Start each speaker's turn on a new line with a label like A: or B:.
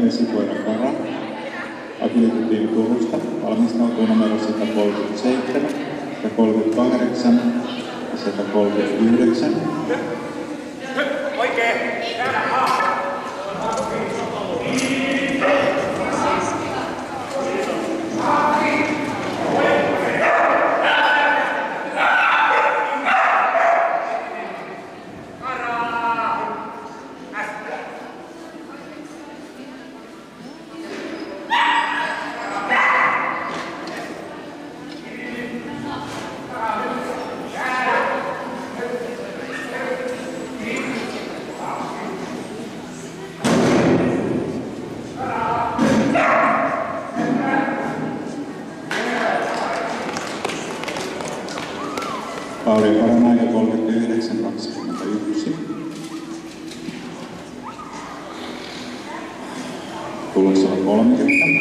A: vesikoira Kara. Agility-tiimi Turusta valmistautuu numero 137, 138 ja 139.
B: Oikein!
A: Lauri Karan aika 39.21. Tulossa on 30.